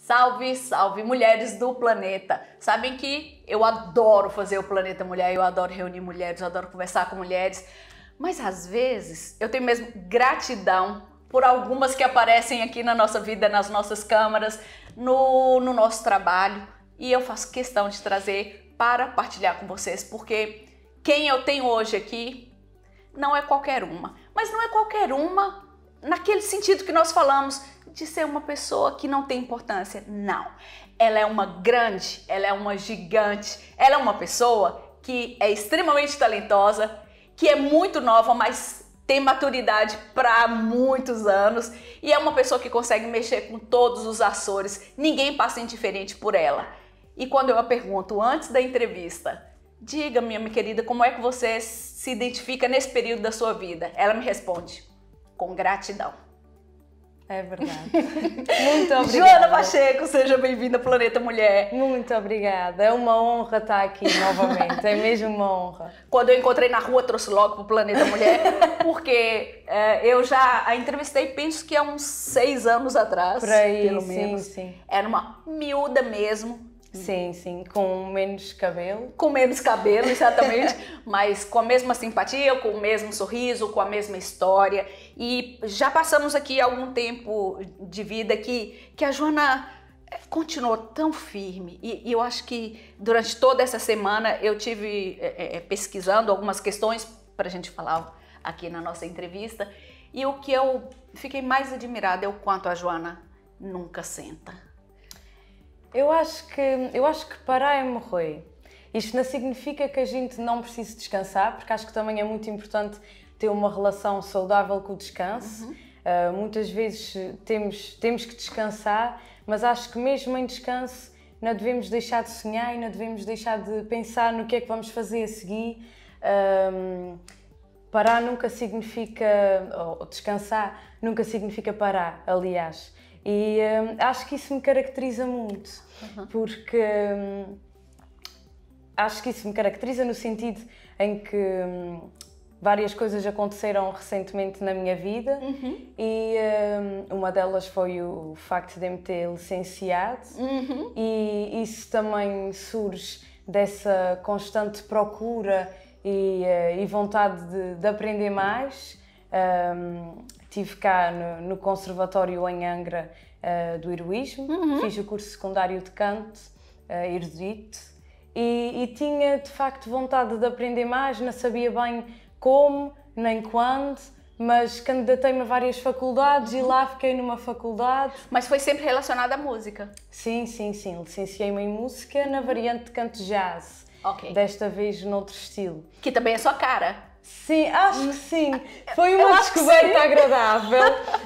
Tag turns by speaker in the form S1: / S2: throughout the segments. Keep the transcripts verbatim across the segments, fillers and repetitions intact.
S1: Salve, salve, mulheres do planeta. Sabem que eu adoro fazer o Planeta Mulher, eu adoro reunir mulheres, eu adoro conversar com mulheres, mas às vezes eu tenho mesmo gratidão por algumas que aparecem aqui na nossa vida, nas nossas câmaras, no, no nosso trabalho, e eu faço questão de trazer para partilhar com vocês, porque quem eu tenho hoje aqui não é qualquer uma, mas não é qualquer uma naquele sentido que nós falamos de ser uma pessoa que não tem importância. Não, ela é uma grande, ela é uma gigante, ela é uma pessoa que é extremamente talentosa, que é muito nova, mas tem maturidade para muitos anos e é uma pessoa que consegue mexer com todos os Açores, ninguém passa indiferente por ela. E quando eu a pergunto antes da entrevista, diga, minha querida, como é que você se identifica nesse período da sua vida? Ela me responde, com gratidão.
S2: É verdade. Muito obrigada.
S1: Joana Pacheco, seja bem-vinda ao Planeta Mulher.
S2: Muito obrigada. É uma honra estar aqui novamente. É mesmo uma honra.
S1: Quando eu encontrei na rua, trouxe logo para o Planeta Mulher, porque é, eu já a entrevistei, penso que há uns seis anos atrás.
S2: Por aí,
S1: pelo
S2: sim,
S1: menos.
S2: sim.
S1: Era uma miúda mesmo.
S2: Sim, sim, com menos cabelo.
S1: Com menos cabelo, exatamente, mas com a mesma simpatia, com o mesmo sorriso, com a mesma história. E já passamos aqui algum tempo de vida que, que a Joana continuou tão firme. E, e eu acho que durante toda essa semana eu tive é, é, pesquisando algumas questões para a gente falar aqui na nossa entrevista. E o que eu fiquei mais admirada é o quanto a Joana nunca senta.
S2: Eu acho que, eu acho que parar é morrer. Isto não significa que a gente não precise descansar, porque acho que também é muito importante ter uma relação saudável com o descanso. Uhum. Uh, muitas vezes temos, temos que descansar, mas acho que mesmo em descanso não devemos deixar de sonhar e não devemos deixar de pensar no que é que vamos fazer a seguir. Um, parar nunca significa, ou descansar nunca significa parar, aliás. E hum, acho que isso me caracteriza muito, uhum. porque hum, acho que isso me caracteriza no sentido em que hum, várias coisas aconteceram recentemente na minha vida, uhum. e hum, uma delas foi o facto de eu me ter licenciado, uhum. e isso também surge dessa constante procura e, uh, e vontade de, de aprender mais. Um, Estive cá no, no Conservatório em Angra uh, do Heroísmo, uhum. fiz o curso secundário de canto, uh, erudito, e, e tinha de facto vontade de aprender mais, não sabia bem como, nem quando, mas candidatei-me a várias faculdades uhum. e lá fiquei numa faculdade.
S1: Mas foi sempre relacionada à música?
S2: Sim, sim, sim. Licenciei-me em música na variante de canto jazz,
S1: okay.
S2: Desta vez noutro estilo.
S1: Que também é sua cara?
S2: Sim, acho que sim. Foi uma descoberta agradável.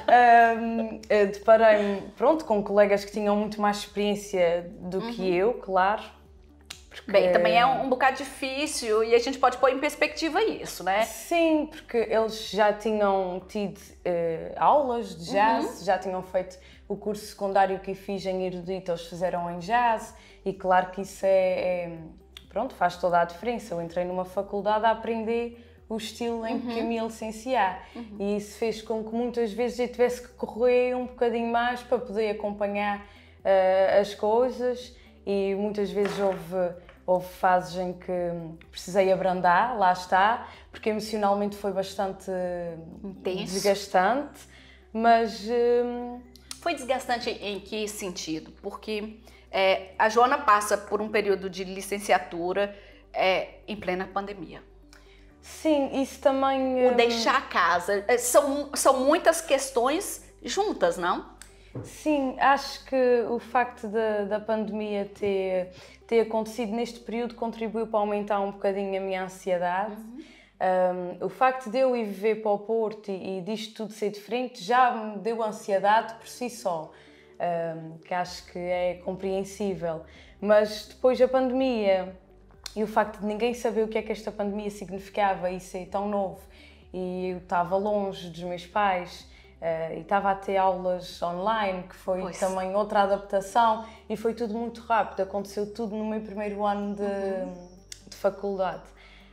S2: Um, deparei-me, pronto, com colegas que tinham muito mais experiência do uhum. que eu, claro.
S1: Porque... Bem, também é um, um bocado difícil e a gente pode pôr em perspectiva isso, né?
S2: Sim, porque eles já tinham tido uh, aulas de jazz, uhum. já tinham feito o curso secundário que eu fiz em erudito, eles fizeram em jazz, e claro que isso é, é pronto, faz toda a diferença. Eu entrei numa faculdade a aprender o estilo em que uhum. me ia licenciar, uhum. e isso fez com que muitas vezes eu tivesse que correr um bocadinho mais para poder acompanhar uh, as coisas, e muitas vezes houve, houve fases em que precisei abrandar, lá está, porque emocionalmente foi bastante
S1: intenso,
S2: desgastante, mas... Uh...
S1: Foi desgastante em que sentido? Porque é, a Joana passa por um período de licenciatura é, em plena pandemia.
S2: Sim, isso também...
S1: O deixar a casa, são, são muitas questões juntas, não?
S2: Sim, acho que o facto da, da pandemia ter, ter acontecido neste período contribuiu para aumentar um bocadinho a minha ansiedade. Uhum. Um, o facto de eu ir viver para o Porto e, e disto tudo ser diferente já me deu ansiedade por si só, um, que acho que é compreensível. Mas depois da pandemia... E o facto de ninguém saber o que é que esta pandemia significava e ser tão novo, e eu estava longe dos meus pais, uh, e estava a ter aulas online, que foi pois. Também outra adaptação, e foi tudo muito rápido, aconteceu tudo no meu primeiro ano de, uhum. de faculdade.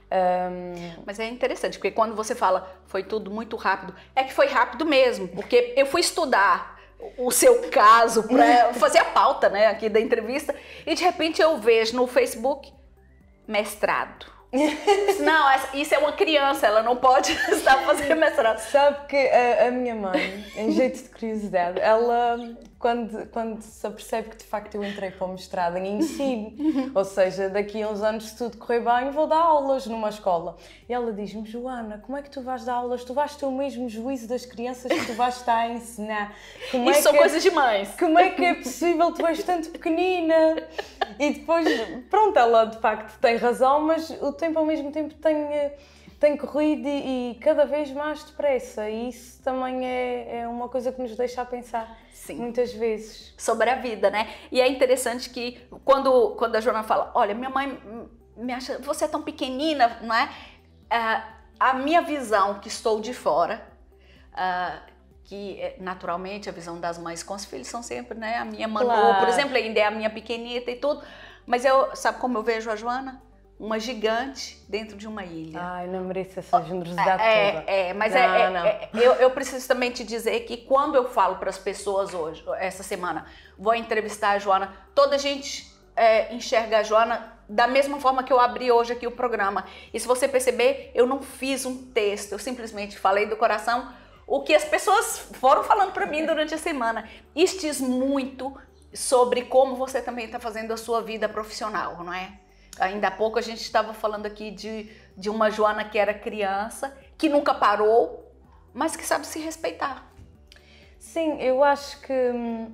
S2: Um...
S1: Mas é interessante, porque quando você fala foi tudo muito rápido, é que foi rápido mesmo, porque eu fui estudar o seu caso, para fazer a pauta, né, aqui da entrevista, e de repente eu vejo no Facebook mestrado. Não, isso é uma criança, ela não pode estar fazendo mestrado.
S2: Sabe que a, a minha mãe, em jeito de curiosidade, ela, quando, quando se apercebe que de facto eu entrei para o mestrado em ensino, ou seja, daqui a uns anos, se tudo correr bem, vou dar aulas numa escola. E ela diz-me: Joana, como é que tu vais dar aulas? Tu vais ter o mesmo juízo das crianças que tu vais estar a ensinar. Como
S1: Isso
S2: é
S1: são
S2: que
S1: coisas
S2: é,
S1: demais.
S2: Como é que é possível? Tu és tanto pequenina. E depois, pronto, ela de facto tem razão, mas o tempo ao mesmo tempo tem, tem corrido e, e cada vez mais depressa, e isso também é, é uma coisa que nos deixa a pensar. Sim. Muitas vezes.
S1: Sobre a vida, né? E é interessante que quando, quando a Joana fala: olha, minha mãe me acha, você é tão pequenina, não é? Uh, a minha visão, que estou de fora, uh, que naturalmente a visão das mães com os filhos são sempre, né? A minha Manu, claro, por exemplo, ainda é a minha pequenita e tudo, mas eu, sabe como eu vejo a Joana? Uma gigante dentro de uma ilha.
S2: Ai, não mereço essa generosidade
S1: é,
S2: toda.
S1: É, mas
S2: não,
S1: é,
S2: não.
S1: é, eu, eu preciso também te dizer que quando eu falo para as pessoas hoje, essa semana, vou entrevistar a Joana, toda a gente é, enxerga a Joana da mesma forma que eu abri hoje aqui o programa. E se você perceber, eu não fiz um texto, eu simplesmente falei do coração o que as pessoas foram falando para mim durante a semana. Isso diz muito sobre como você também está fazendo a sua vida profissional, não é? Ainda há pouco a gente estava falando aqui de, de uma Joana que era criança, que nunca parou, mas que sabe se respeitar.
S2: Sim, eu acho que hum,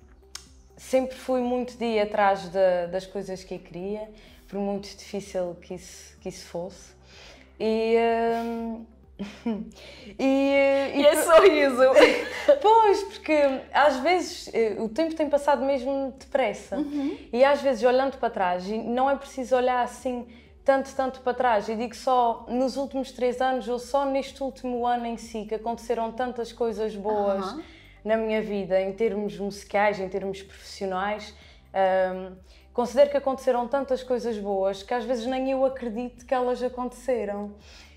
S2: sempre fui muito de ir atrás de, das coisas que eu queria, por muito difícil que isso, que isso fosse. E... Hum,
S1: e, e, e esse por... sorriso?
S2: Pois, porque às vezes o tempo tem passado mesmo depressa, uhum, e às vezes olhando para trás, e não é preciso olhar assim tanto, tanto para trás, eu digo só nos últimos três anos ou só neste último ano em si que aconteceram tantas coisas boas, uhum, na minha vida, em termos musicais, em termos profissionais. Um, considero que aconteceram tantas coisas boas que às vezes nem eu acredito que elas aconteceram.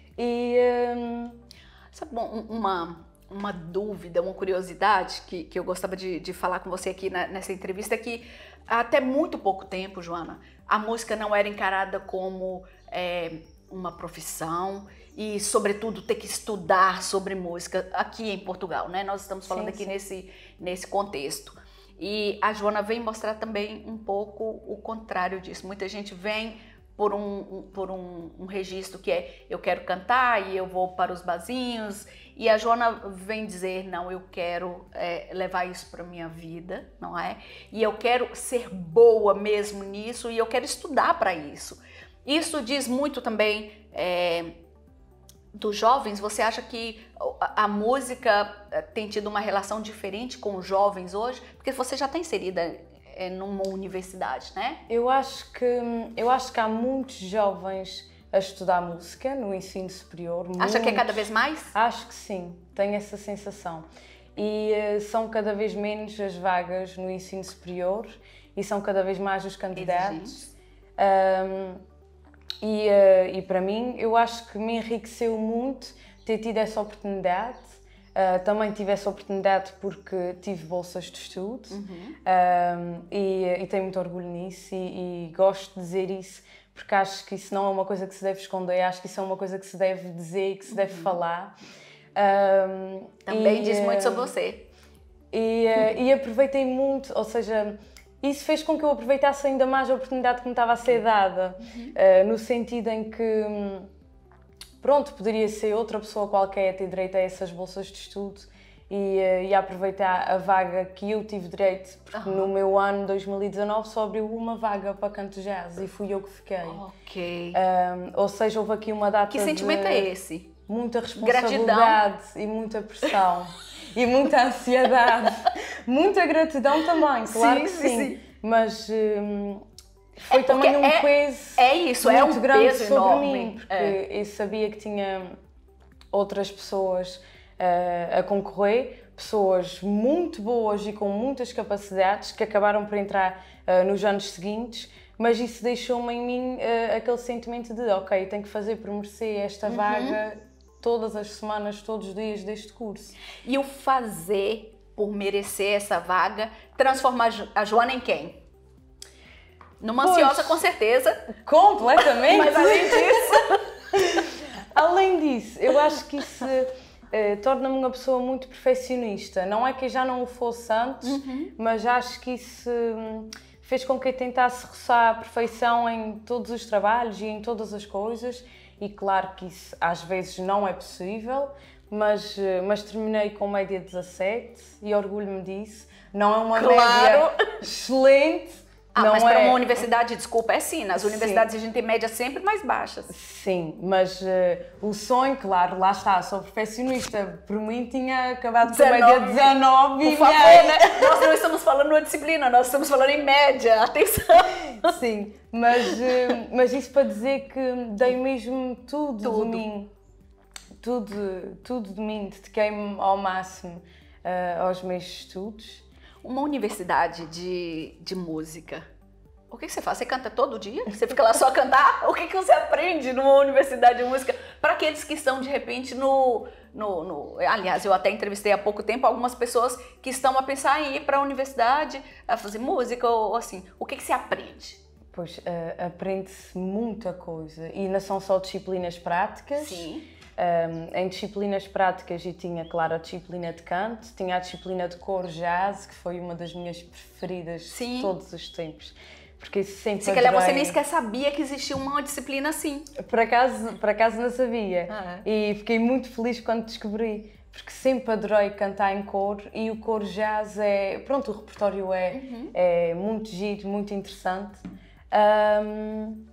S2: E, um...
S1: Sabe, bom, uma, uma dúvida, uma curiosidade que, que eu gostava de, de falar com você aqui na, nessa entrevista é que até muito pouco tempo, Joana, a música não era encarada como é, uma profissão e, sobretudo, ter que estudar sobre música aqui em Portugal, né? Nós estamos falando sim, aqui sim. Nesse, nesse contexto. E a Joana vem mostrar também um pouco o contrário disso. Muita gente vem por um, um, por um, um registro que é eu quero cantar e eu vou para os barzinhos, e a Joana vem dizer não, eu quero é, levar isso para a minha vida, não é? E eu quero ser boa mesmo nisso e eu quero estudar para isso. Isso diz muito também é, dos jovens. Você acha que a, a música tem tido uma relação diferente com os jovens hoje? Porque você já está inserida numa universidade, né?
S2: Eu acho que eu acho que há muitos jovens a estudar música no ensino superior.
S1: Acha
S2: muitos.
S1: que é cada vez mais?
S2: Acho que sim, tenho essa sensação. E uh, são cada vez menos as vagas no ensino superior e são cada vez mais os candidatos. Um, e, uh, e para mim, eu acho que me enriqueceu muito ter tido essa oportunidade. Uh, também tive essa oportunidade porque tive bolsas de estudo, uhum, um, e, e tenho muito orgulho nisso e, e gosto de dizer isso porque acho que isso não é uma coisa que se deve esconder, acho que isso é uma coisa que se deve dizer e que se deve uhum. falar. Um,
S1: também
S2: e,
S1: diz muito sobre você.
S2: E, uh, e aproveitei muito, ou seja, isso fez com que eu aproveitasse ainda mais a oportunidade que me estava a ser dada, uhum, uh, no sentido em que pronto, poderia ser outra pessoa qualquer a ter direito a essas bolsas de estudo e, e a aproveitar a vaga que eu tive direito, porque uhum. no meu ano dois mil e dezanove só abriu uma vaga para canto jazz e fui eu que fiquei.
S1: Ok.
S2: Um, ou seja, houve aqui uma data de...
S1: Que sentimento é esse?
S2: Muita responsabilidade. Gratidão. E muita pressão. E muita ansiedade. Muita gratidão também, claro sim, que sim. sim. sim. Mas... Um, Foi é também um
S1: é,
S2: peso
S1: é isso,
S2: muito
S1: é um
S2: grande
S1: peso
S2: sobre
S1: enorme.
S2: mim, porque
S1: é.
S2: eu sabia que tinha outras pessoas uh, a concorrer, pessoas muito boas e com muitas capacidades que acabaram por entrar uh, nos anos seguintes, mas isso deixou-me em mim uh, aquele sentimento de ok, tenho que fazer por merecer esta uhum. vaga todas as semanas, todos os dias deste curso.
S1: E o fazer por merecer essa vaga, transforma a Jo- a Joana em quem? Numa
S2: Pois.
S1: ansiosa, com certeza.
S2: Completamente!
S1: Mas além disso...
S2: Além disso, eu acho que isso eh, torna-me uma pessoa muito perfeccionista. Não é que eu já não o fosse antes,
S1: Uhum.
S2: mas acho que isso hum, fez com que eu tentasse roçar a perfeição em todos os trabalhos e em todas as coisas. E claro que isso às vezes não é possível, mas, eh, mas terminei com média dezassete e orgulho-me disso. Não é uma
S1: Claro.
S2: média excelente.
S1: Ah,
S2: não
S1: mas
S2: é...
S1: para uma universidade, desculpa, é sim. Nas universidades a gente tem médias sempre mais baixas.
S2: Sim, mas uh, o sonho, claro, lá está, sou perfeccionista. Por mim tinha acabado com a média dezanove
S1: Por
S2: e
S1: favor,
S2: meia.
S1: né? Nós não estamos falando numa disciplina, nós estamos falando em média. Atenção!
S2: Sim, mas, uh, mas isso para dizer que dei mesmo tudo,
S1: Tudo.
S2: de mim. Tudo, tudo de mim, dediquei-me ao máximo uh, aos meus estudos.
S1: Uma universidade de, de música, o que que você faz? Você canta todo dia? Você fica lá só a cantar? O que que você aprende numa universidade de música? Para aqueles que estão, de repente, no, no, no... Aliás, eu até entrevistei há pouco tempo algumas pessoas que estão a pensar em ir para a universidade, a fazer música ou assim. O que que você aprende?
S2: Pois, uh, aprende-se muita coisa e não são só disciplinas práticas.
S1: Sim.
S2: Um, em disciplinas práticas eu tinha, claro, a disciplina de canto, tinha a disciplina de cor jazz, que foi uma das minhas preferidas
S1: Sim.
S2: de todos os tempos. Porque sempre
S1: Se calhar
S2: adorei.
S1: você nem sequer sabia que existia uma disciplina assim.
S2: Por acaso, por acaso não sabia.
S1: Ah,
S2: E fiquei muito feliz quando descobri, porque sempre adorei cantar em cor e o cor jazz é... Pronto, o repertório é,
S1: Uhum.
S2: é muito giro, muito interessante. Um,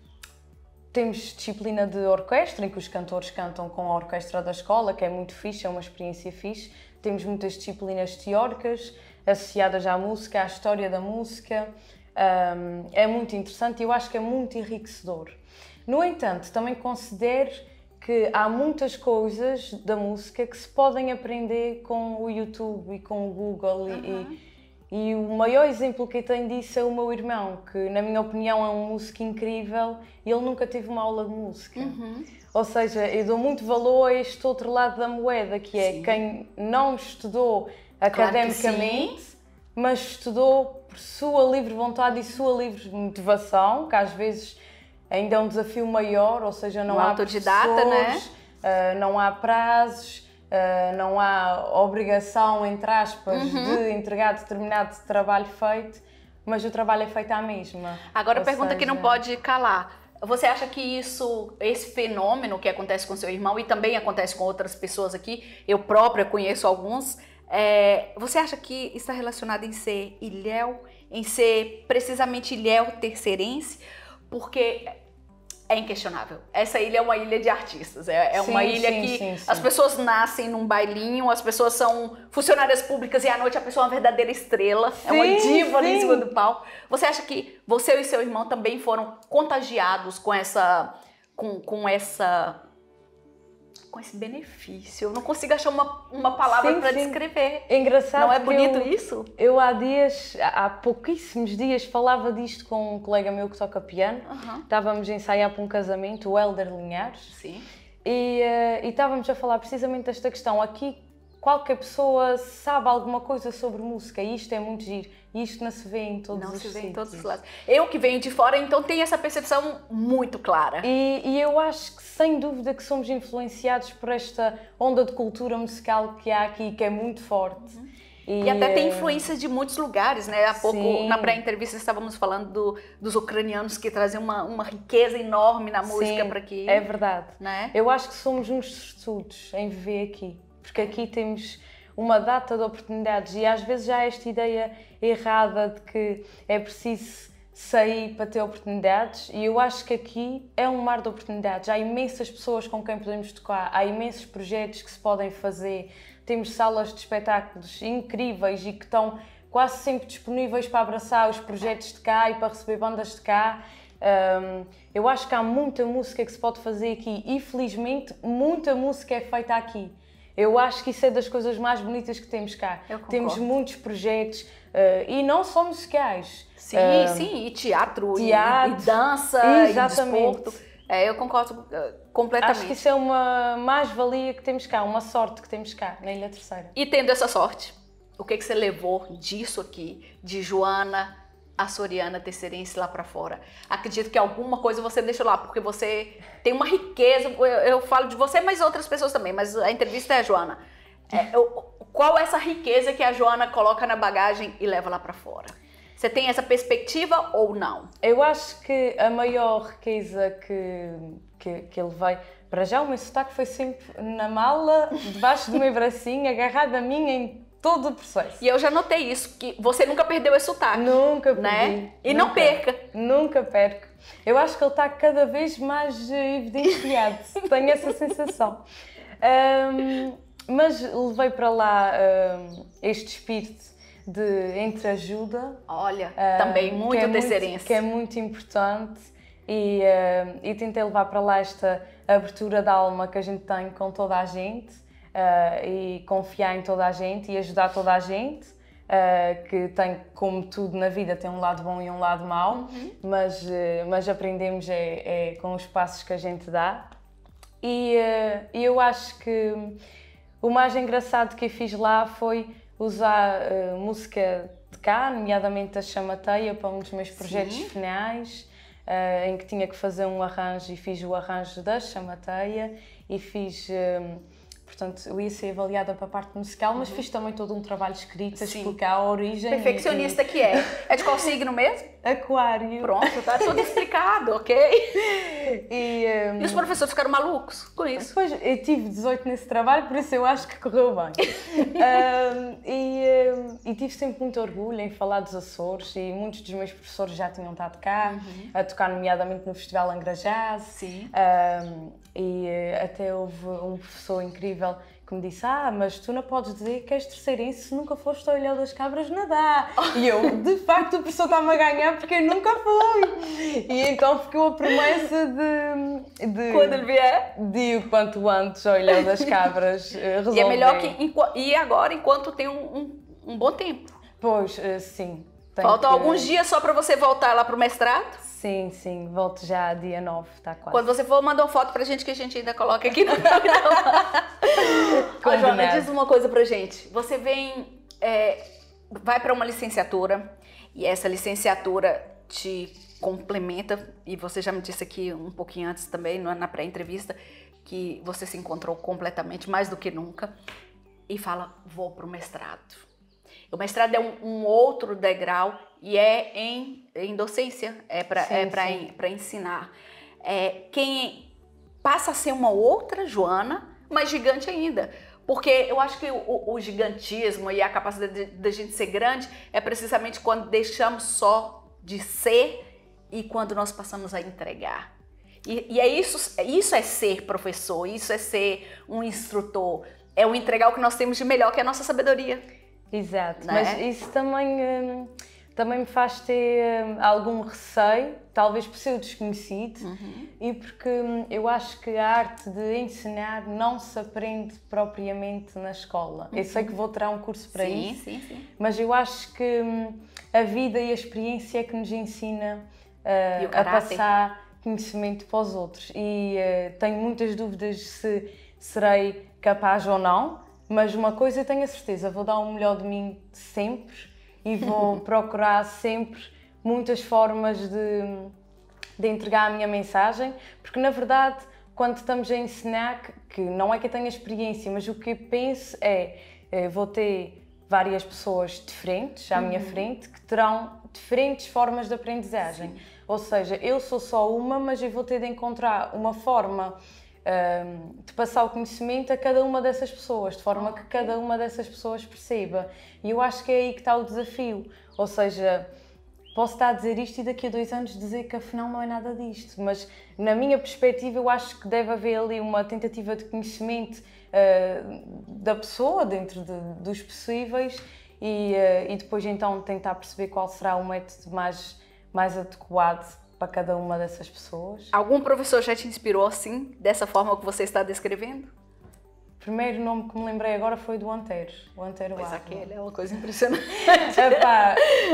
S2: Temos disciplina de orquestra, em que os cantores cantam com a orquestra da escola, que é muito fixe, é uma experiência fixe. Temos muitas disciplinas teóricas associadas à música, à história da música. Um, é muito interessante e eu acho que é muito enriquecedor. No entanto, também considero que há muitas coisas da música que se podem aprender com o YouTube e com o Google.
S1: Uhum.
S2: e, E o maior exemplo que eu tenho disso é o meu irmão, que na minha opinião é um músico incrível e ele nunca teve uma aula de música.
S1: Uhum.
S2: Ou seja, eu dou muito valor a este outro lado da moeda, que é
S1: Sim.
S2: quem não estudou
S1: Claro que
S2: academicamente, mas estudou por sua livre vontade e sua livre motivação, que às vezes ainda é um desafio maior, ou seja, não
S1: Um
S2: há
S1: autodidata,
S2: professores, uh, não há prazos. Uh, não há obrigação, entre aspas,
S1: Uhum.
S2: de entregar determinado trabalho feito, mas o trabalho é feito à mesma.
S1: Agora a
S2: Ou
S1: pergunta que
S2: seja,
S1: não pode calar. Você acha que isso, esse fenômeno que acontece com seu irmão e também acontece com outras pessoas aqui, eu própria conheço alguns, é, você acha que está relacionado em ser ilhéu, em ser precisamente ilhéu terceirense? Porque é inquestionável. Essa ilha é uma ilha de artistas. É, é
S2: Sim,
S1: uma ilha
S2: sim,
S1: que
S2: sim, sim.
S1: as pessoas nascem num bailinho, as pessoas são funcionárias públicas e à noite a pessoa é uma verdadeira estrela. É uma
S2: Sim,
S1: diva ali em
S2: sim.
S1: cima do palco. Você acha que você e seu irmão também foram contagiados com essa... com, com essa... com esse benefício? Eu não consigo achar uma, uma palavra
S2: Sim,
S1: para
S2: sim.
S1: descrever.
S2: É engraçado.
S1: Não é
S2: que
S1: bonito
S2: eu,
S1: isso?
S2: Eu há dias, há pouquíssimos dias, falava disto com um colega meu que toca piano.
S1: Uhum.
S2: Estávamos a ensaiar para um casamento, o Hélder Linhares.
S1: Sim.
S2: E, uh, e estávamos a falar precisamente desta questão. Aqui qualquer pessoa sabe alguma coisa sobre música e isto é muito giro. E isto não se vê em todos
S1: Não
S2: os
S1: se vê em
S2: sítios.
S1: todos os lados. Eu que venho de fora, então tenho essa percepção muito clara.
S2: E, e eu acho que sem dúvida que somos influenciados por esta onda de cultura musical que há aqui, que é muito forte.
S1: Uhum. E, e até tem influência de muitos lugares, né? Há pouco,
S2: Sim.
S1: na pré-entrevista, estávamos falando do, dos ucranianos que trazem uma, uma riqueza enorme na música para aqui.
S2: É verdade.
S1: Né?
S2: Eu acho que somos uns sortudos em viver aqui, porque aqui temos uma data de oportunidades e às vezes já há esta ideia errada de que é preciso sair para ter oportunidades e eu acho que aqui é um mar de oportunidades. Há imensas pessoas com quem podemos tocar, há imensos projetos que se podem fazer, temos salas de espetáculos incríveis e que estão quase sempre disponíveis para abraçar os projetos de cá e para receber bandas de cá. Um, eu acho que há muita música que se pode fazer aqui e felizmente muita música é feita aqui. Eu acho que isso é das coisas mais bonitas que temos cá.
S1: Eu concordo.
S2: Temos muitos projetos uh, e não só musicais.
S1: Sim,
S2: Uh,
S1: sim, e teatro,
S2: teatro,
S1: e, e dança,
S2: exatamente.
S1: e desporto. É, eu concordo uh, completamente.
S2: Acho que isso é uma mais-valia que temos cá, uma sorte que temos cá na Ilha Terceira.
S1: E tendo essa sorte, o que, que você levou disso aqui, de Joana açoriana terceirense lá para fora? Acredito que alguma coisa você deixou lá, porque você tem uma riqueza, eu, eu falo de você, mas outras pessoas também, mas a entrevista é a Joana. É, eu, qual é essa riqueza que a Joana coloca na bagagem e leva lá para fora? Você tem essa perspectiva ou não?
S2: Eu acho que a maior riqueza que, que, que ele veio... Para já, o meu sotaque foi sempre na mala, debaixo do meu bracinho, agarrado a mim em todo o processo.
S1: E eu já notei isso, que você nunca perdeu esse sotaque.
S2: Nunca perdi.
S1: Né? E
S2: nunca,
S1: não perca.
S2: Nunca perco. Eu acho que ele está cada vez mais evidenciado. Tenho essa sensação. Um, mas levei para lá um, este espírito de entreajuda.
S1: Olha, um, também muito terceirense.
S2: Que é muito importante. E, uh, e tentei levar para lá esta abertura de alma que a gente tem com toda a gente. Uh, e confiar em toda a gente e ajudar toda a gente, uh, que tem, como tudo na vida, tem um lado bom e um lado mau, uhum. mas, uh, mas aprendemos é, é com os passos que a gente dá. E uh, eu acho que o mais engraçado que eu fiz lá foi usar uh, música de cá, nomeadamente a Chamateia, para um dos meus projetos Sim. finais, uh, em que tinha que fazer um arranjo, e fiz o arranjo da Chamateia e fiz... Uh, Portanto, eu ia ser avaliada para a parte musical, mas uhum. fiz também todo um trabalho escrito a Sim. explicar a origem.
S1: Perfeccionista e... que é. É de qual signo mesmo?
S2: Aquário.
S1: Pronto, está tudo explicado, ok? E, um... e os professores ficaram malucos com isso?
S2: Pois, eu tive dezoito nesse trabalho, por isso eu acho que correu bem. um, e, um, e tive sempre muito orgulho em falar dos Açores, e muitos dos meus professores já tinham estado cá, uhum. a tocar nomeadamente no Festival Angra Jazz.
S1: Sim.
S2: Um, e até houve um professor incrível que me disse: ah, mas tu não podes dizer que és terceirense se nunca foste ao Ilhéu das Cabras nadar. Oh. E eu, de facto, o professor está-me a ganhar porque eu nunca fui. E então ficou a promessa de... de
S1: Quando ele vier?
S2: De ir o quanto antes ao Ilhéu das Cabras resolver.
S1: E é melhor que ir agora, enquanto tem um, um, um bom tempo.
S2: Pois, sim.
S1: Faltam
S2: que...
S1: alguns dias só para você voltar lá para o mestrado?
S2: Sim, sim. Volto já dia nove, está quase.
S1: Quando você for, manda uma foto pra gente que a gente ainda coloca aqui no programa. Ó, Joana, diz uma coisa pra gente. Você vem, é, vai para uma licenciatura e essa licenciatura te complementa, e você já me disse aqui um pouquinho antes também, na pré-entrevista, que você se encontrou completamente, mais do que nunca, e fala, vou pro mestrado. O mestrado é um, um outro degrau e é em, em docência, é para é ensinar. É, quem passa a ser uma outra Joana, mas gigante ainda. Porque eu acho que o, o gigantismo e a capacidade da gente ser grande é precisamente quando deixamos só de ser e quando nós passamos a entregar. E, e é isso, isso é ser professor, isso é ser um instrutor, é o entregar o que nós temos de melhor, que é a nossa sabedoria.
S2: Exato, não mas é? Isso também, hum, também me faz ter hum, algum receio, talvez por ser o desconhecido, uhum. e porque hum, eu acho que a arte de ensinar não se aprende propriamente na escola. Uhum. Eu sei que vou tirar um curso para
S1: sim,
S2: isso,
S1: sim, sim.
S2: mas eu acho que hum, a vida e a experiência é que nos ensina uh, a passar conhecimento para os outros. E uh, tenho muitas dúvidas se serei capaz ou não. Mas uma coisa eu tenho a certeza, vou dar o melhor de mim sempre e vou procurar sempre muitas formas de, de entregar a minha mensagem, porque na verdade, quando estamos a ensinar, que, que não é que eu tenha experiência, mas o que eu penso é, vou ter várias pessoas diferentes à minha uhum. frente que terão diferentes formas de aprendizagem. Sim. Ou seja, eu sou só uma, mas eu vou ter de encontrar uma forma de passar o conhecimento a cada uma dessas pessoas, de forma que cada uma dessas pessoas perceba. E eu acho que é aí que está o desafio. Ou seja, posso estar a dizer isto e daqui a dois anos dizer que afinal não é nada disto, mas na minha perspectiva eu acho que deve haver ali uma tentativa de conhecimento uh, da pessoa dentro de, dos possíveis e, uh, e depois então tentar perceber qual será o método mais, mais adequado para cada uma dessas pessoas.
S1: Algum professor já te inspirou assim, dessa forma que você está descrevendo?
S2: O primeiro nome que me lembrei agora foi do Antero, o Antero
S1: Pois
S2: Arno.
S1: aquele é uma coisa impressionante.
S2: Epá,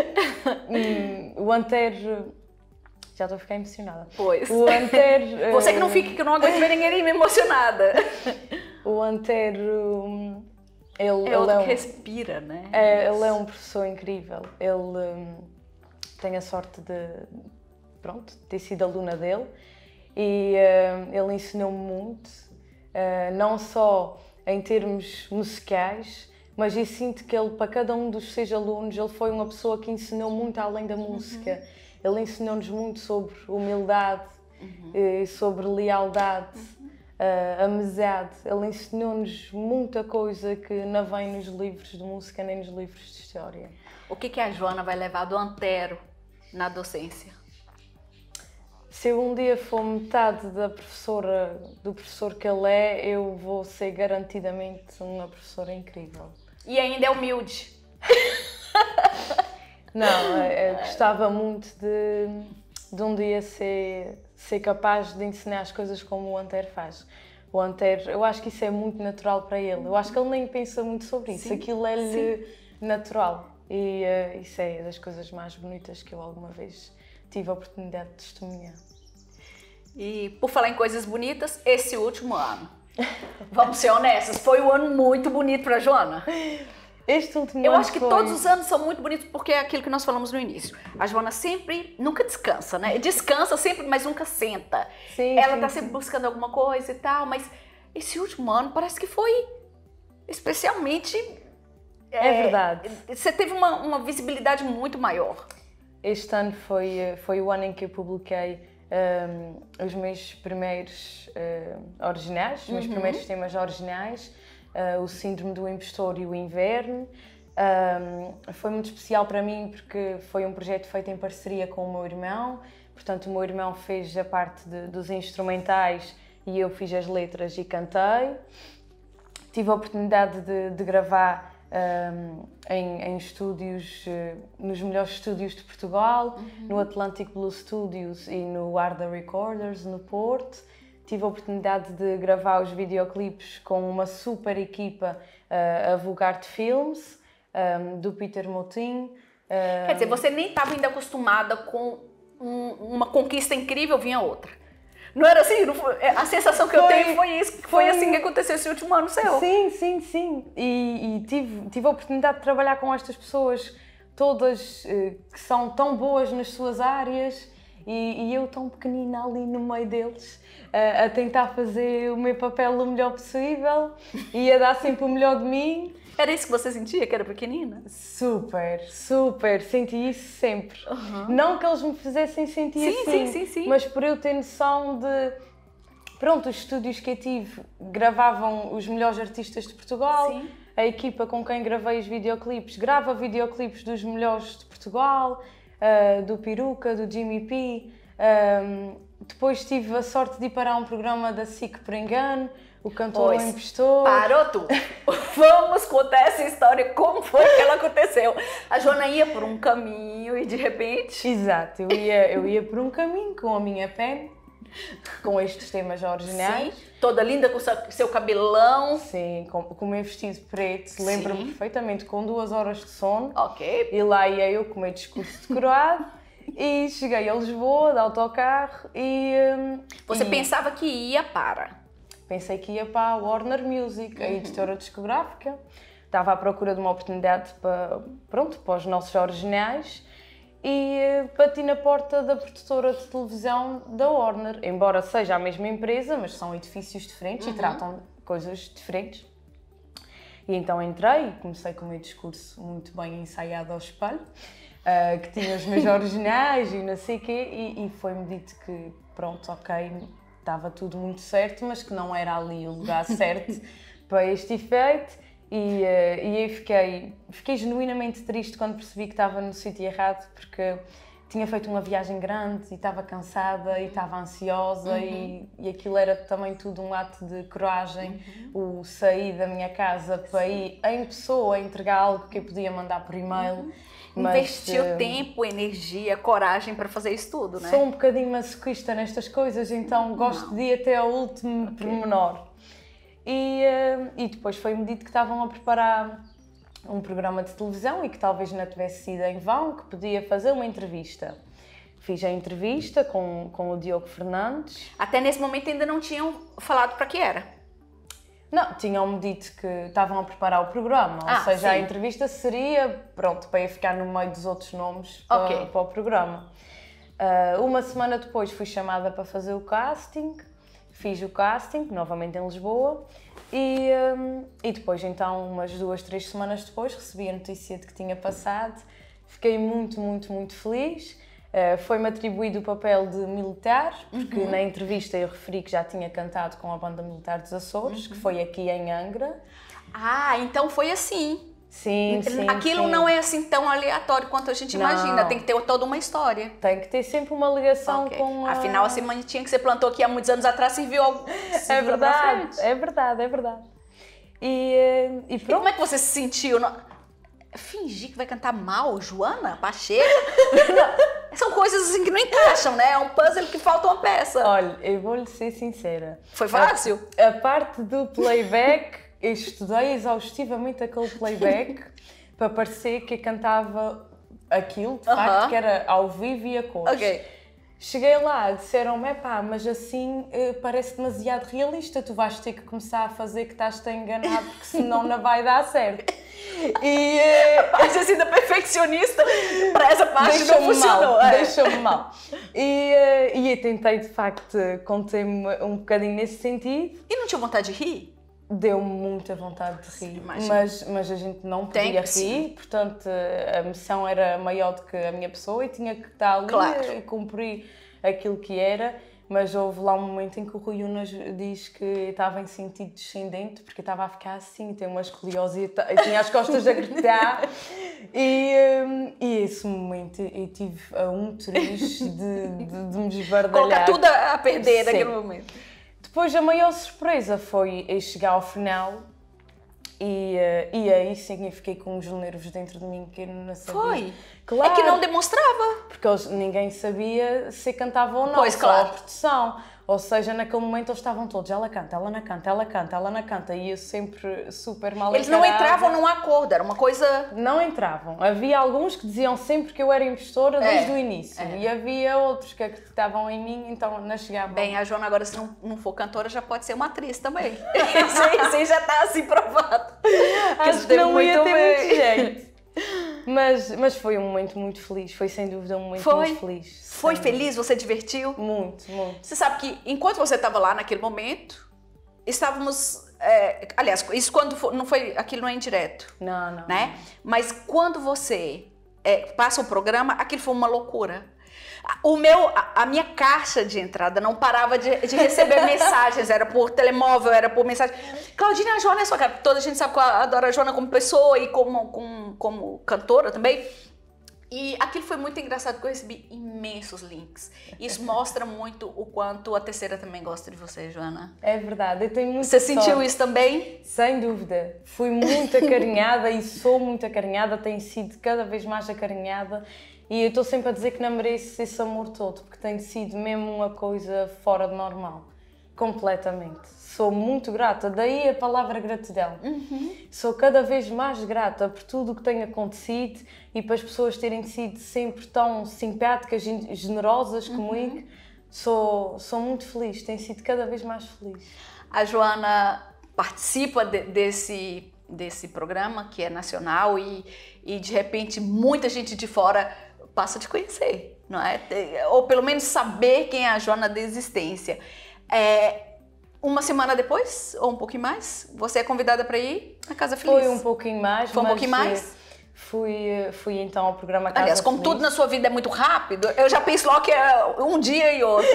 S2: hum, o Antero... Já estou a ficar emocionada.
S1: Pois.
S2: O Antero...
S1: Você que não fica, que eu não aguento ver ninguém me emocionada.
S2: O Antero... Ele,
S1: É
S2: ele
S1: outro
S2: é um,
S1: que respira, né?
S2: é, ele é um professor incrível. Ele hum, tem a sorte de, pronto, ter sido aluna dele e hum, ele ensinou-me muito, uh, não só em termos musicais, mas eu sinto que ele, para cada um dos seus alunos, ele foi uma pessoa que ensinou muito além da música. Uhum. Ele ensinou-nos muito sobre humildade, uhum. sobre lealdade, uhum. uh, amizade. Ele ensinou-nos muita coisa que não vem nos livros de música nem nos livros de história.
S1: O que, que a Joana vai levar do Antero na docência?
S2: Se eu um dia for metade da professora, do professor que ele é, eu vou ser garantidamente uma professora incrível.
S1: E ainda é humilde.
S2: Não, eu gostava muito de, de um dia ser, ser capaz de ensinar as coisas como o Antero faz. O Antero, eu acho que isso é muito natural para ele. Eu acho que ele nem pensa muito sobre isso. Sim, aquilo é-lhe natural. E uh, isso é das coisas mais bonitas que eu alguma vez tive a oportunidade de testemunhar.
S1: E por falar em coisas bonitas, esse último ano, vamos ser honestas, foi um ano muito bonito para a Joana.
S2: Este último
S1: Eu
S2: ano
S1: acho que
S2: foi...
S1: todos os anos são muito bonitos porque é aquilo que nós falamos no início. A Joana sempre, nunca descansa, né? Descansa sempre, mas nunca senta.
S2: Sim,
S1: Ela
S2: sim,
S1: tá
S2: sim.
S1: sempre buscando alguma coisa e tal, mas esse último ano parece que foi especialmente...
S2: É, é verdade.
S1: Você teve uma, uma visibilidade muito maior.
S2: Este ano foi, foi o ano em que eu publiquei um, os meus primeiros uh, originais, os meus uhum. primeiros temas originais, uh, o Síndrome do Impostor e o Inverno. Um, foi muito especial para mim porque foi um projeto feito em parceria com o meu irmão. Portanto, o meu irmão fez a parte de, dos instrumentais e eu fiz as letras e cantei. Tive a oportunidade de, de gravar Um, em, em estúdios, uh, nos melhores estúdios de Portugal, uhum. no Atlantic Blue Studios e no Arda Recorders, no Porto. Tive a oportunidade de gravar os videoclipes com uma super equipa, uh, a Vulgarte Films, um, do Peter Motin. Um...
S1: Quer dizer, você nem estava ainda acostumada com um, uma conquista incrível, vinha outra. Não era assim? Não foi, a sensação que foi, eu tenho foi isso, foi, foi assim que aconteceu esse último ano seu.
S2: Sim, sim, sim. E, e tive, tive a oportunidade de trabalhar com estas pessoas, todas eh, que são tão boas nas suas áreas e, e eu tão pequenina ali no meio deles, a, a tentar fazer o meu papel o melhor possível e a dar sempre o melhor de mim.
S1: Era isso que você sentia, que era pequenina?
S2: Super, super. Senti isso sempre. Uhum. Não que eles me fizessem sentir
S1: sim,
S2: assim,
S1: sim, sim, sim.
S2: mas por eu ter noção de... Pronto, os estúdios que eu tive gravavam os melhores artistas de Portugal. Sim. A equipa com quem gravei os videoclipes grava videoclipes dos melhores de Portugal, uh, do Peruca, do Jimmy P. Um, depois tive a sorte de ir para um programa da S I C por engano. O cantor o impostor.
S1: Parou tudo. Vamos contar essa história, como foi que ela aconteceu. A Joana ia por um caminho e de repente...
S2: Exato, eu ia, eu ia por um caminho com a minha pen, com estes temas originais.
S1: Sim, toda linda com seu, seu cabelão.
S2: Sim, com, com o meu vestido preto, lembro-me perfeitamente, com duas horas de sono.
S1: Ok.
S2: E lá ia eu com o meu discurso decorado. E cheguei a Lisboa, de autocarro e...
S1: Você
S2: e...
S1: pensava que ia para...
S2: Pensei que ia para a Warner Music, a editora discográfica. Estava à procura de uma oportunidade para, pronto, para os nossos originais e bati na porta da produtora de televisão da Warner. Embora seja a mesma empresa, mas são edifícios diferentes uhum. e tratam coisas diferentes. E então entrei e comecei com o meu discurso muito bem ensaiado ao espelho, uh, que tinha os meus originais e não sei o quê, e, e foi-me dito que, pronto, ok, estava tudo muito certo, mas que não era ali o lugar certo para este efeito. E, uh, e eu fiquei, fiquei genuinamente triste quando percebi que estava no sítio errado, porque tinha feito uma viagem grande e estava cansada e estava ansiosa uhum. e, e aquilo era também tudo um ato de coragem, uhum. o sair da minha casa para ir em pessoa entregar algo que eu podia mandar por e-mail. Uhum.
S1: Mas, investiu uh, tempo, energia, coragem para fazer isso tudo, né?
S2: Sou um bocadinho masoquista nestas coisas, então gosto Não. de ir até ao último okay. pormenor. E, uh, e depois foi-me dito que estavam a preparar um programa de televisão e que talvez não tivesse sido em vão, que podia fazer uma entrevista. Fiz a entrevista com, com o Diogo Fernandes.
S1: Até nesse momento ainda não tinham falado para que era?
S2: Não, tinham-me dito que estavam a preparar o programa,
S1: Ah,
S2: ou seja,
S1: sim.
S2: a entrevista seria, pronto, para eu ficar no meio dos outros nomes para,
S1: Ok.
S2: para o programa. Uh, uma semana depois fui chamada para fazer o casting, fiz o casting, novamente em Lisboa, e, um, e depois, então, umas duas, três semanas depois, recebi a notícia de que tinha passado, fiquei muito, muito, muito feliz. Uh, foi-me atribuído o papel de militar, porque uhum. na entrevista eu referi que já tinha cantado com a Banda Militar dos Açores, uhum. que foi aqui em Angra.
S1: Ah, então foi assim.
S2: Sim, sim,
S1: Aquilo
S2: sim.
S1: não é assim tão aleatório quanto a gente não. imagina, tem que ter toda uma história.
S2: Tem que ter sempre uma ligação
S1: okay.
S2: com a...
S1: Afinal, a sementinha que você plantou aqui há muitos anos atrás serviu ao...
S2: É verdade, é verdade, é verdade. E, e pronto.
S1: E como é que você se sentiu? Fingir que vai cantar mal, Joana Pacheco? São coisas assim que não encaixam, né? É um puzzle que falta uma peça.
S2: Olha, eu vou-lhe ser sincera.
S1: Foi fácil?
S2: A, a parte do playback, eu estudei exaustivamente aquele playback para parecer que eu cantava aquilo, de uh-huh. facto, que era ao vivo e a cores.
S1: Ok.
S2: Cheguei lá, disseram-me, epá, mas assim eh, parece demasiado realista, tu vais ter que começar a fazer que estás-te a enganar, porque senão não vai dar certo. E
S1: a parte assim da perfeccionista, para essa parte não funcionou.
S2: Mal, é. Deixou-me mal. E, uh, e eu tentei, de facto, contei-me um bocadinho nesse sentido.
S1: E não tinha vontade de rir?
S2: Deu-me muita vontade de rir, mas, mas a gente não podia rir, sim. Portanto a missão era maior do que a minha pessoa e tinha que estar ali claro. e cumprir aquilo que era. Mas houve lá um momento em que o Rui Unas diz que estava em sentido descendente, porque estava a ficar assim, tem uma escoliose e tinha as costas a gritar. E, um, e esse momento eu tive a um triz de, de, de me esbardalhar.
S1: Colocar tudo a perder naquele momento.
S2: Depois a maior surpresa foi eu chegar ao final e, uh, e aí sim eu fiquei com os nervos dentro de mim que eu não sabia.
S1: Foi?
S2: Claro.
S1: É que não demonstrava.
S2: Porque eles, ninguém sabia se cantava ou não,
S1: pois,
S2: só
S1: claro.
S2: a produção. Ou seja, naquele momento eles estavam todos, ela canta, ela não canta, ela canta, ela não canta, e eu sempre super mal
S1: Eles não entravam num acordo, era uma coisa...
S2: Não entravam. Havia alguns que diziam sempre que eu era impostora desde é, o início, é. e havia outros que acreditavam em mim, então não chegavam.
S1: Bem, a Joana agora, se não, não for cantora, já pode ser uma atriz também. Isso aí já está assim provado.
S2: Acho que não ia ter muito jeito. Mas, mas foi um momento muito feliz, foi sem dúvida um momento
S1: foi?
S2: muito feliz.
S1: Foi feliz? Você divertiu?
S2: Muito, muito.
S1: Você sabe que enquanto você estava lá naquele momento, estávamos... É, aliás, isso quando for, não foi, aquilo não é indireto.
S2: Não, não.
S1: Né? Mas quando você é, passa o programa, aquilo foi uma loucura. O meu, a, a minha caixa de entrada não parava de, de receber mensagens, era por telemóvel, era por mensagem. Claudinha, a Joana é sua cara. Toda a gente sabe que eu adoro a Joana como pessoa e como, como, como cantora também. E aquilo foi muito engraçado porque eu recebi imensos links. Isso mostra muito o quanto a Terceira também gosta de você, Joana.
S2: É verdade, eu tenho muito
S1: Você sorte. Sentiu isso também?
S2: Sem dúvida. Fui muito acarinhada e sou muito acarinhada, tenho sido cada vez mais acarinhada. E eu estou sempre a dizer que não mereço esse amor todo, porque tem sido mesmo uma coisa fora de normal. Completamente. Sou muito grata, daí a palavra gratidão.
S1: Uhum.
S2: Sou cada vez mais grata por tudo o que tem acontecido e para as pessoas terem sido sempre tão simpáticas e generosas comigo. Uhum. Sou, sou muito feliz, tenho sido cada vez mais feliz.
S1: A Joana participa de, desse, desse programa que é nacional e, e de repente muita gente de fora passa a te conhecer, não é? Ou pelo menos saber quem é a Joana da existência. É, uma semana depois, ou um pouquinho mais, você é convidada para ir à Casa Feliz?
S2: Foi um pouquinho mais.
S1: Foi um pouquinho mais?
S2: Fui, fui então ao programa Casa
S1: Aliás, como
S2: Feliz.
S1: tudo na sua vida é muito rápido, eu já penso logo que é um dia e outro.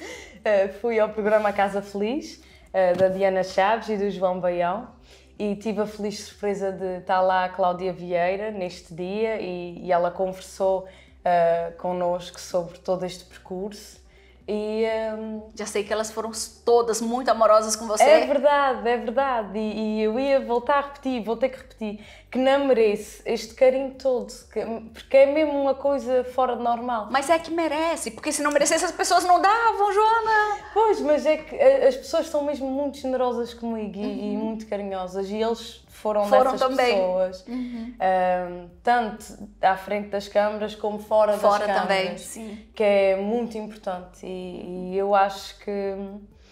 S2: Fui ao programa Casa Feliz, da Diana Chaves e do João Baião. E tive a feliz surpresa de estar lá a Cláudia Vieira neste dia e, e ela conversou uh, connosco sobre todo este percurso. E, um,
S1: já sei que elas foram todas muito amorosas com você.
S2: É verdade, é verdade. E, e eu ia voltar a repetir, vou ter que repetir, que não merece este carinho todo, que, porque é mesmo uma coisa fora de normal.
S1: Mas é que merece, porque se não merecesse as pessoas não davam, Joana.
S2: Pois, mas é que as pessoas são mesmo muito generosas comigo e, uhum. e muito carinhosas e eles foram, foram dessas também. pessoas, uhum. um, tanto à frente das câmaras como fora,
S1: fora das câmaras,
S2: também,
S1: sim.
S2: que é muito importante e, e eu acho que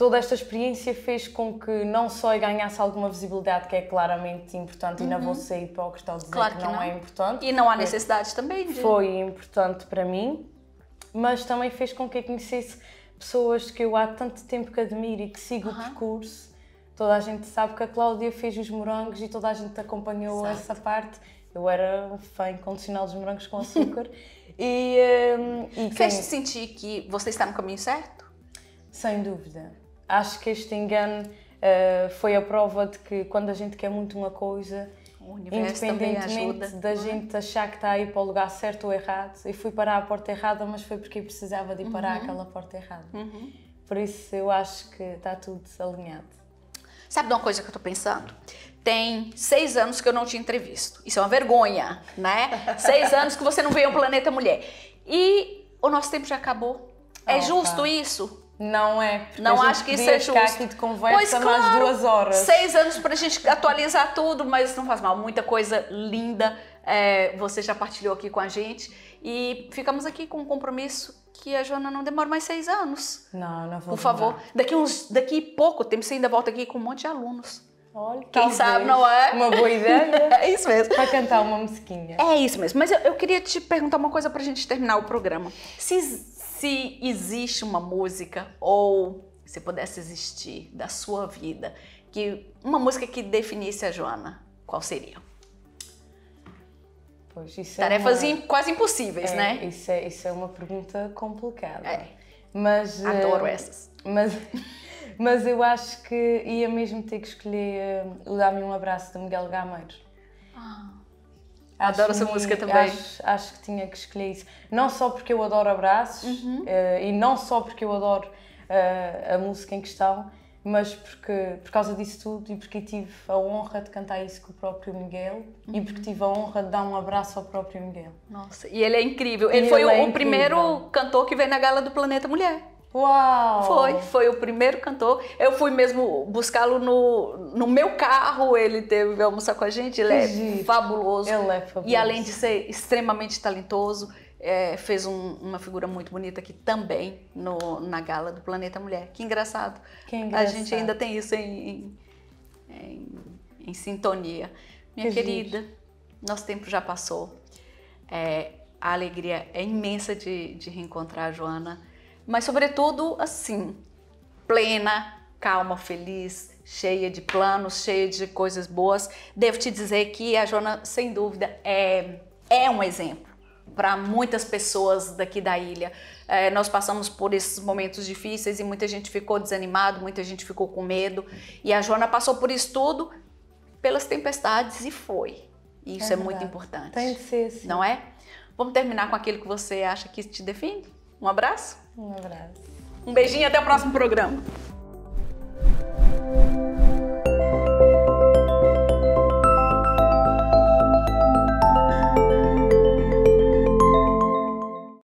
S2: toda esta experiência fez com que não só eu ganhasse alguma visibilidade, que é claramente importante, uhum. e não vou ser hipócrita ao dizer claro que, que não, não é importante.
S1: E não há necessidade também de...
S2: Foi importante para mim, mas também fez com que eu conhecesse pessoas que eu há tanto tempo que admiro e que sigo uhum. o percurso. Toda a gente sabe que a Cláudia fez os morangos e toda a gente acompanhou Exato. essa parte. Eu era um fã incondicional dos morangos com açúcar. e, um, e
S1: Fez-te quem... sentir que você está no caminho certo?
S2: Sem dúvida. Acho que este engano uh, foi a prova de que quando a gente quer muito uma coisa,
S1: o universo independentemente
S2: da gente achar que está a ir para o lugar certo ou errado, eu fui parar a porta errada, mas foi porque eu precisava de ir parar uhum. aquela porta errada. Uhum. Por isso eu acho que está tudo alinhado.
S1: Sabe de uma coisa que eu estou pensando? Tem seis anos que eu não te entrevisto. Isso é uma vergonha, né? Seis anos que você não veio ao Planeta Mulher. E o nosso tempo já acabou. É oh, justo tá. isso?
S2: Não é.
S1: Não acho que isso é justo.
S2: Aqui de conversa
S1: pois claro,
S2: mais duas horas.
S1: Seis anos pra gente atualizar tudo, mas não faz mal. Muita coisa linda é, você já partilhou aqui com a gente. E ficamos aqui com um compromisso que a Joana não demora mais seis anos.
S2: Não, não vou
S1: Por favor. Daqui, uns, daqui pouco tempo você ainda volta aqui com um monte de alunos.
S2: Olha,
S1: quem
S2: talvez.
S1: sabe, não é?
S2: Uma boa ideia.
S1: É isso mesmo.
S2: Para cantar uma musiquinha.
S1: É isso mesmo. Mas eu, eu queria te perguntar uma coisa pra gente terminar o programa. Se, se existe uma música, ou se pudesse existir da sua vida, que uma música que definisse a Joana, qual seria?
S2: Pois, isso
S1: Tarefas
S2: é uma...
S1: quase impossíveis,
S2: é,
S1: né?
S2: Isso é, isso é uma pergunta complicada.
S1: É.
S2: Mas,
S1: Adoro
S2: uh,
S1: essas.
S2: Mas, mas eu acho que ia mesmo ter que escolher uh, o Dá-me um Abraço, de Miguel Gameiro.
S1: Ah, adoro essa música também.
S2: Acho, acho que tinha que escolher isso. Não só porque eu adoro abraços, uhum. uh, e não só porque eu adoro uh, a música em questão, mas porque, por causa disso tudo e porque tive a honra de cantar isso com o próprio Miguel uhum. e porque tive a honra de dar um abraço ao próprio Miguel.
S1: Nossa, e ele é incrível. Ele e foi ele o, é o primeiro cantor que veio na Gala do Planeta Mulher.
S2: Uau!
S1: Foi, foi o primeiro cantor. Eu fui mesmo buscá-lo no, no meu carro, ele teve que almoçar com a gente, ele é
S2: Giro.
S1: fabuloso.
S2: Ele é fabuloso.
S1: E além de ser extremamente talentoso, É, fez um, uma figura muito bonita aqui também no, na Gala do Planeta Mulher. Que engraçado.
S2: Que engraçado.
S1: A gente ainda tem isso em, em, em, em sintonia. Minha
S2: que
S1: querida,
S2: gente.
S1: nosso tempo já passou. É, a alegria é imensa de, de reencontrar a Joana, mas sobretudo assim, plena, calma, feliz, cheia de planos, cheia de coisas boas. Devo te dizer que a Joana, sem dúvida, é, é um exemplo para muitas pessoas daqui da ilha. É, nós passamos por esses momentos difíceis e muita gente ficou desanimada, muita gente ficou com medo. E a Joana passou por isso tudo, pelas tempestades, e foi. E isso é, é muito importante.
S2: Tem de ser assim.
S1: Não é? Vamos terminar com aquilo que você acha que te define? Um abraço?
S2: Um abraço.
S1: Um beijinho e até o próximo programa.